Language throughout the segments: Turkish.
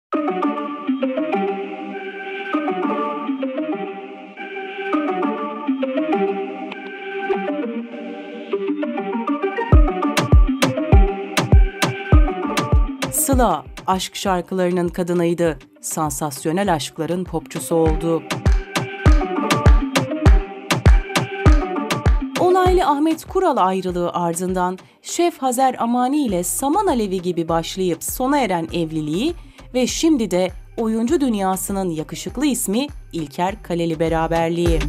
Sıla, aşk şarkılarının kadınıydı. Sansasyonel aşkların popçusu oldu. Olaylı Ahmet Kural ayrılığı ardından Şef Hazer Amani ile Saman Alevi gibi başlayıp sona eren evliliği ve şimdi de oyuncu dünyasının yakışıklı ismi İlker Kaleli beraberliği.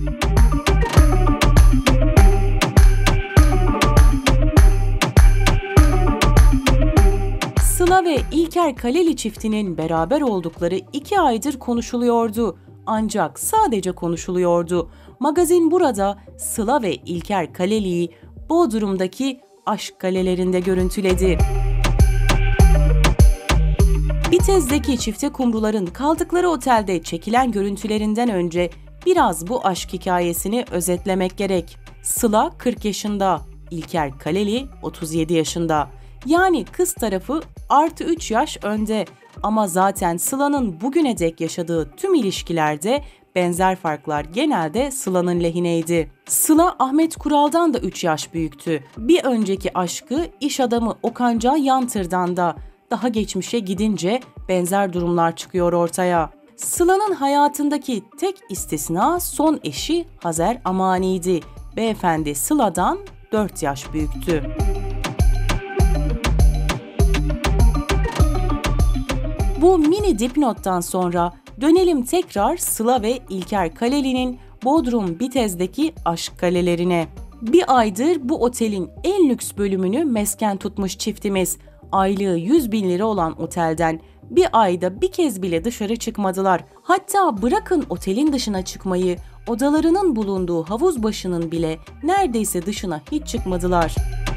Sıla ve İlker Kaleli çiftinin beraber oldukları 2 aydır konuşuluyordu. Ancak sadece konuşuluyordu. Magazin burada Sıla ve İlker Kaleli'yi Bodrum'daki aşk kalelerinde görüntüledi. Bitez'deki çifte kumruların kaldıkları otelde çekilen görüntülerinden önce biraz bu aşk hikayesini özetlemek gerek. Sıla 40 yaşında, İlker Kaleli 37 yaşında. Yani kız tarafı artı 3 yaş önde ama zaten Sıla'nın bugüne dek yaşadığı tüm ilişkilerde benzer farklar genelde Sıla'nın lehineydi. Sıla Ahmet Kural'dan da 3 yaş büyüktü. Bir önceki aşkı iş adamı Okan Yantır'dan da. Daha geçmişe gidince benzer durumlar çıkıyor ortaya. Sıla'nın hayatındaki tek istisna son eşi Hazer Amani'ydi. Beyefendi Sıla'dan 4 yaş büyüktü. Bu mini dipnottan sonra dönelim tekrar Sıla ve İlker Kaleli'nin Bodrum Bitez'deki aşk kalelerine. Bir aydır bu otelin en lüks bölümünü mesken tutmuş çiftimiz. Aylığı 100.000 lira olan otelden bir ayda bir kez bile dışarı çıkmadılar. Hatta bırakın otelin dışına çıkmayı, odalarının bulunduğu havuz başının bile neredeyse dışına hiç çıkmadılar.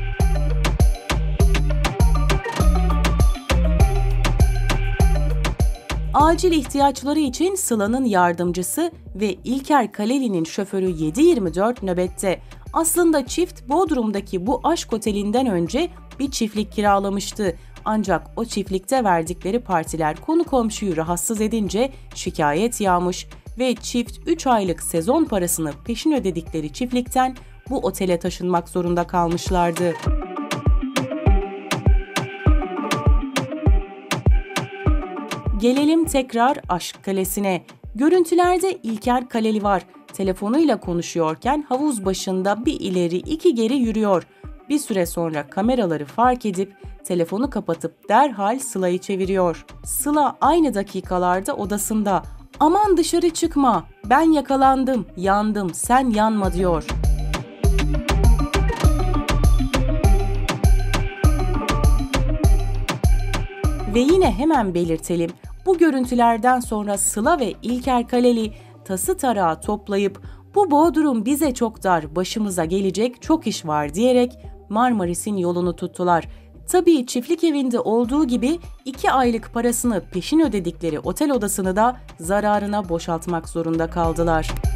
Acil ihtiyaçları için Sıla'nın yardımcısı ve İlker Kaleli'nin şoförü 7/24 nöbette. Aslında çift Bodrum'daki bu aşk otelinden önce bir çiftlik kiralamıştı. Ancak o çiftlikte verdikleri partiler konu komşuyu rahatsız edince şikayet yağmış ve çift 3 aylık sezon parasını peşin ödedikleri çiftlikten bu otele taşınmak zorunda kalmışlardı. Gelelim tekrar aşk kalesine. Görüntülerde İlker Kaleli var. Telefonuyla konuşuyorken havuz başında bir ileri iki geri yürüyor. Bir süre sonra kameraları fark edip telefonu kapatıp derhal Sıla'yı çeviriyor. Sıla aynı dakikalarda odasında. "Aman dışarı çıkma, ben yakalandım, yandım, sen yanma" diyor. Ve yine hemen belirtelim, bu görüntülerden sonra Sıla ve İlker Kaleli tası tarağı toplayıp "Bu Bodrum bize çok dar, başımıza gelecek çok iş var" diyerek Marmaris'in yolunu tuttular. Tabii çiftlik evinde olduğu gibi 2 aylık parasını peşin ödedikleri otel odasını da zararına boşaltmak zorunda kaldılar.